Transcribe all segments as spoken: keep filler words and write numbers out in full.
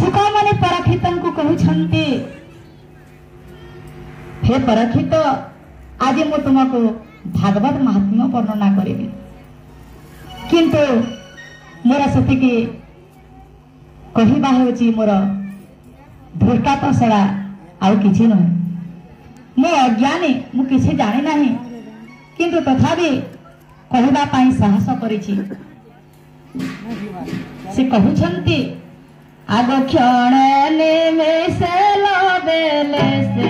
भिक्षुक माने परीक्षित को कहते हे परीक्षित आज मु तुमको भागवत महात्म्य वर्णना करी किंतु मोर से कहवा होची मोर धृष्टात छड़ा आउ किछि न मो अज्ञानी मु किछि जानि नाही किंतु तथापि कहवा पाई साहस करिछि से कहउछंती आग क्षण निमेष लबेले से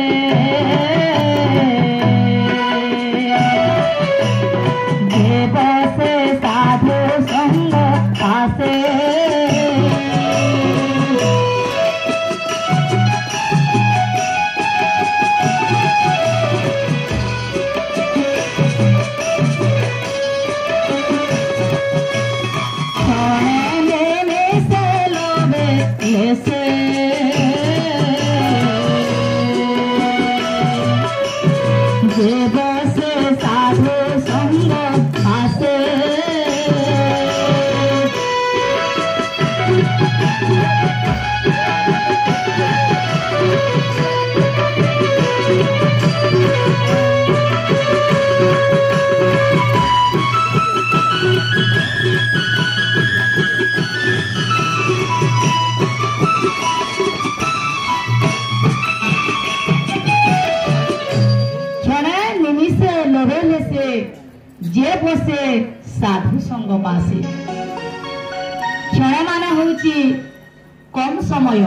देव से साधु संग आसे जे बसे साधु संग पासे क्षण मान होची कम समय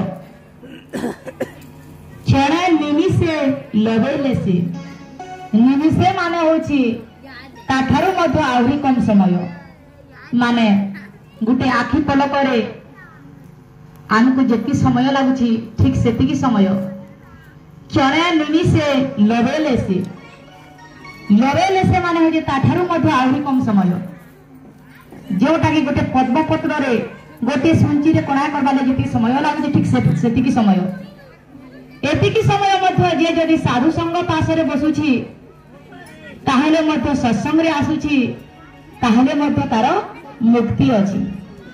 क्षण निमिषे लबेले से निमिषे माने होची ताठारु मध्य आहुरी कम समय माने गुटे आखि पलकरे आमको जेति समय लागुची ठीक सेतिकी समय क्षण निमिषे लबेले से लबेले से माने हो ताठारु मध्य आहुरी कम समय जोटा कि गोटे पद्मपत्र रे गोटे सुंची रे कणा करबा जेति समय लागुची ठीक सेतिकी समय एतिकी समय मध्य जे जदि साधु संग पासरे बसुची ताहले मध्य सत्संग रे आसुची ताहले मध्य तार मुक्ति अछि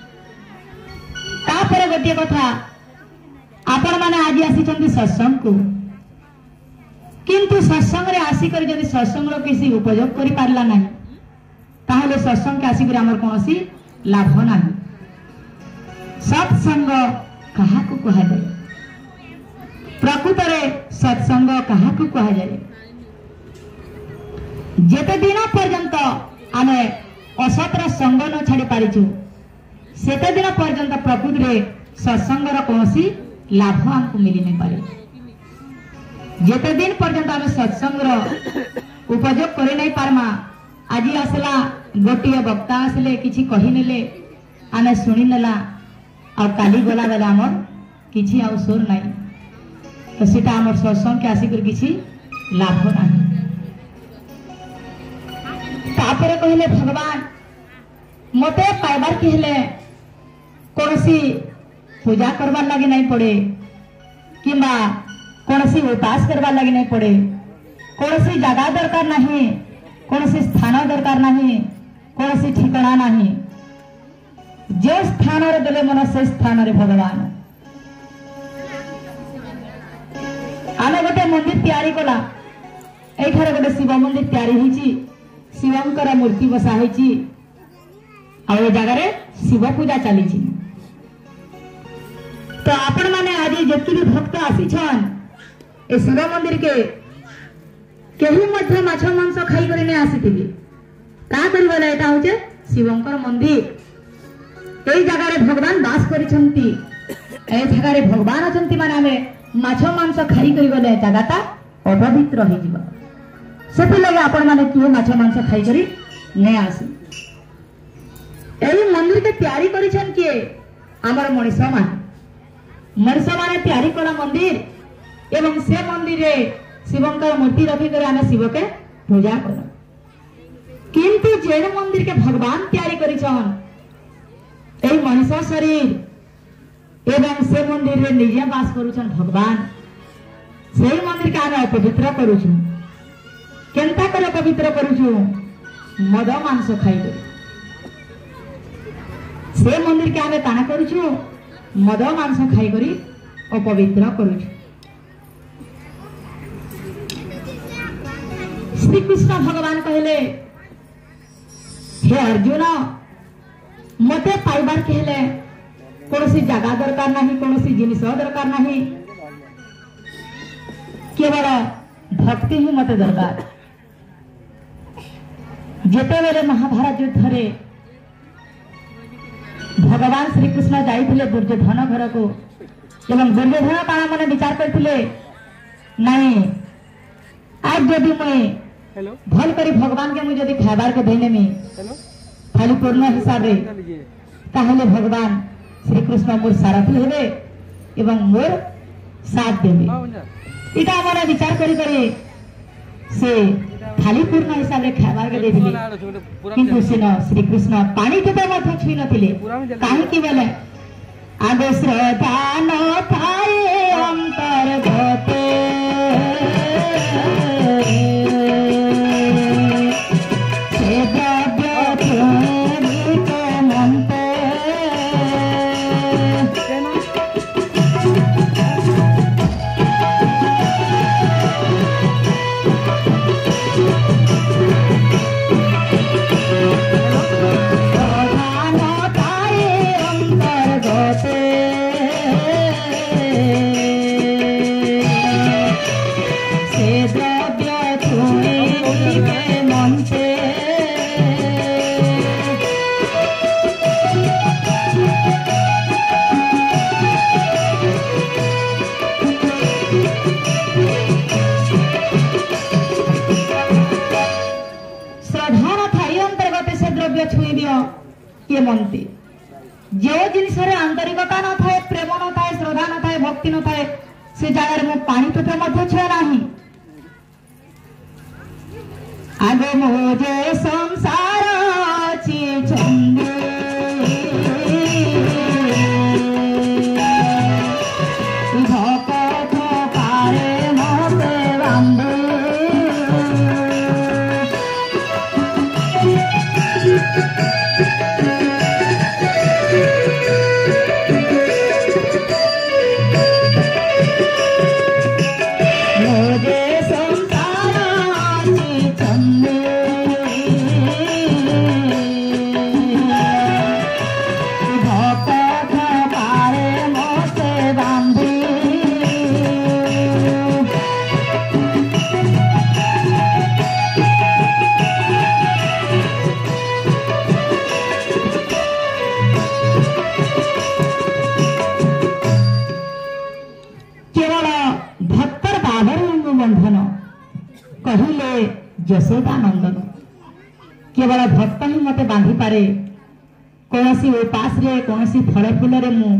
तापर गोटे कथा आपण माने आज आसी सत्संग को किंतु सत्संग रे आसिकर जदि सत्संग किसी उपयोग करि पारला नहीं ताहले सत्संग के आसिकर हमर कोनसी लाभ नहीं सत्संग कहा को कहा जाए प्रकृत रे सत्संग कहा को कहा जाए जेते दिन पर्यंत आमे असतर संग न छाड़ी पारिछु सेते दिन पर्यंत प्रकृत रे सत्संग रो कोनसी लाभ हमको मिली नहीं पारे जेते दिन पर्यंत आम सत्संग उपयोग कर नहीं पारमा आज आसला गोटे वक्ता आसले किछि कहि नेले आमे सुनि नेला आ काली गला बेला हमर किछि आ सोर नहीं तो सेटा हमर सत्संग के आसिकर किछि लाभ नहीं तापर कहले भगवान मते पाइबार कि हेले कोनसी पूजा करबार लागि नहीं पड़े किंबा कौनसी उपास करवा लगी नहीं पड़े कौनसी जगह दरकार नहीं कौनसी स्थान दरकार नहीं कौनसी ठिकाना नहीं जो स्थान रे देले मन से स्थान रे भगवान आमे गोटे मंदिर तैयारी कला एठारे गोटे शिव मंदिर तैयारी होईची शिवंकर मूर्ति बसा होईची आ ए जगह रे शिव पूजा चलीची तो आपण माने आज जति भी भक्त आसी छन ए शिव मंदिर के केही मध्य माछ मांस खाई करी ने आसीथिबे का करबला एटा होचे शिवंकर मंदिर एई जगह रे भगवान वास करिसंती ए जगह रे भगवान अछंती माने हमें माछ मांस खाई करी गले जगहटा अपवित्र हो जिवो सेति लगे आपण माने कियो माछ मांस खाई करी ने आसी एई मंदिर के तैयारी करिसन के हमर मनीष मान मनीष माने तैयारी कला मंदिर एवं से मंदिर रे शिवंकर मूर्ति रखी कर आमे शिव के पूजा कर किंतु जैन मंदिर के भगवान तैयारी करिछन एई मनीष शरीर एवं से मंदिर रे निजे वास करूछन भगवान से मंदिर के आमे पवित्र करूछु केनता करे पवित्र करूछु मद मांस खाई से मंदिर के आमे काना करूछु मद मांस खाई करी अपवित्र करुछ। श्री कृष्ण भगवान कहले हे अर्जुन मते पाइबार के हेले कौन जगह दरकार नहीं, कौन जिनिस दरकार नहीं, केवल भक्ति ही मते दरकार। जेते बेले महाभारत युद्ध रे भगवान श्री कृष्ण जाइथिले दुर्योधन घर को एवं दुर्योधन काना माने विचार करथिले नहीं आज जदि मुई भल करी भगवान के मुझे जदि खाबार के देने में खाली पूर्ण हिसाब रे ताहले भगवान श्री कृष्ण मोर सारथी हेबे एवं मोर साथ देबे। इटा माने विचार करी करी से खाली पूर्ण हिसाब रे खाबार के देथिले किंतु सेन श्री कृष्ण पानी के मध्य छुई नथिले काहे कि बेले आगे श्रद्धा न थाए अंतर्गते के मनते जो जिनिस आंतरिकता न थाए, प्रेम न थाए, श्रद्धा न थाए, भक्ति न थाए से जगह में पानी टोपे मध्य छुए नहीं। आगे मोजे संसार छंदे भक्त कारे मोते बांधे यशोदा नंदन केवल भक्त ही मते बांधी पारे कौन सी उपास रे कौन सी फल फूल रे मु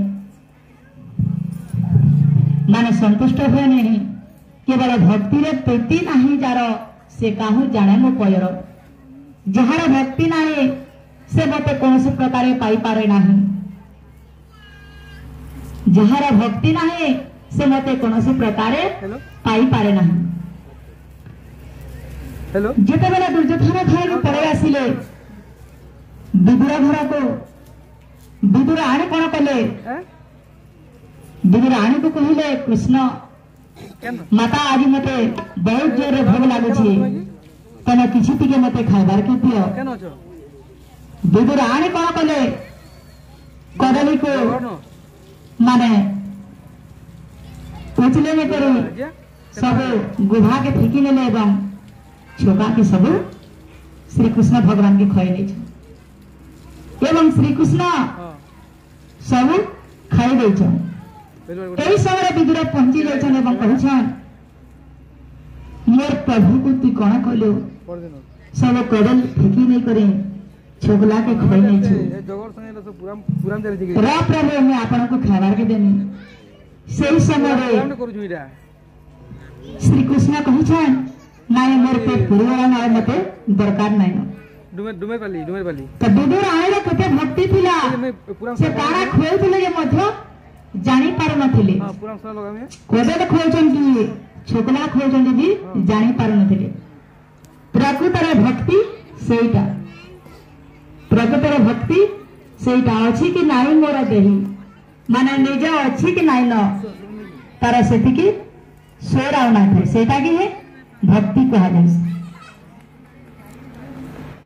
माने संतुष्ट हुए नहीं। केवल भक्ति रे प्रीति नहीं जार से काहू जाने मो पयर जार भक्ति नहीं से मते कौन सी प्रकार पाई पारे नहीं, जार भक्ति नहीं से मते कौन सी प्रकार पाई पारे नहीं। जिते बेला दुर्योधन खाई पड़े आसिले विदुर घर को विदुर आणी कौन कले विदुर आणी को कहले कृष्ण माता आज मते बहुत जोर भोग लगुची तने किछि टिके मते खाइबार के दियो। विदुर आणी कौन कले कदली को माने उचले में करी सब गुभा के फेंकी नेले एवं छोका के सब श्री कृष्ण भगवान के खाई नहीं एवं श्री कृष्ण सब खाई दे यही समय विदुर पहुंची जाइछन एवं कहछन मोर प्रभु को तू कौन कहलो सब कदल फेंकी नहीं करे छोकला के खाई नहीं छु रा प्रभु मैं आपन को खाबार के देनी। सही समय श्री कृष्ण कहछन नाई मोर पे पुरवाला नाय मते दरकार नाय डुमे डुमे पाली डुमे पाली त विदुर आइले कते भक्ति थिला से कारा खोय थिले जे मध्य जानि पार नथिले। हां पुराण सा लगा में कोबे खोयछन कि छोकला खोयछन भी जानि पार नथिले। प्रकृतर भक्ति सेटा प्रकृतर भक्ति सेटा अछि कि नाई मोर देही माने निज अच्छी कि नाइन तार से स्वर आना था सेटा कि भक्ति कह